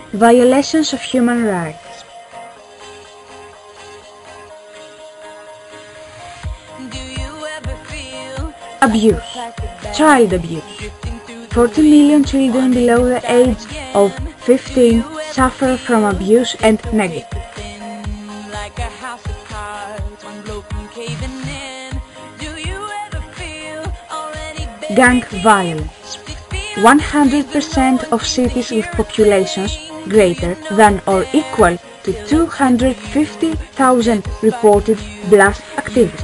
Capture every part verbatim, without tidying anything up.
Violations of human rights. Abuse. Child abuse. forty million children below the age of fifteen suffer from abuse and neglect. Gang violence. one hundred percent of cities with populations greater than or equal to two hundred fifty thousand reported blast activity.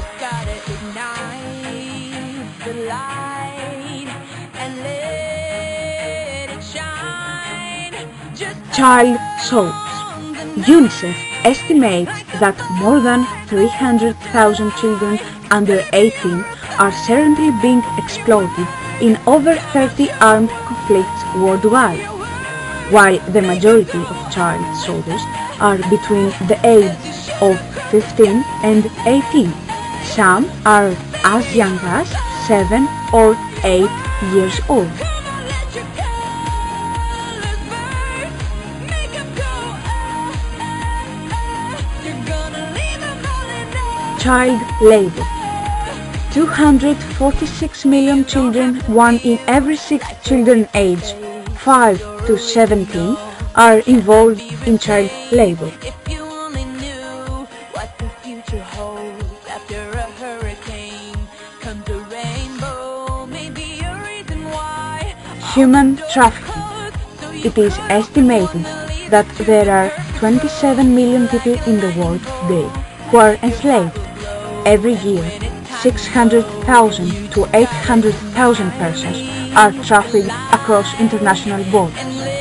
Child souls. UNICEF estimates that more than three hundred thousand children under eighteen are currently being exploited in over thirty armed conflicts worldwide, while the majority of child soldiers are between the ages of fifteen and eighteen. Some are as young as seven or eight years old. Child labor. two hundred forty-six million children, one in every six children aged five to seventeen, are involved in child labor. Human trafficking. It is estimated that there are twenty-seven million people in the world today who are enslaved. Every year, six hundred thousand to eight hundred thousand persons are trafficked across international borders.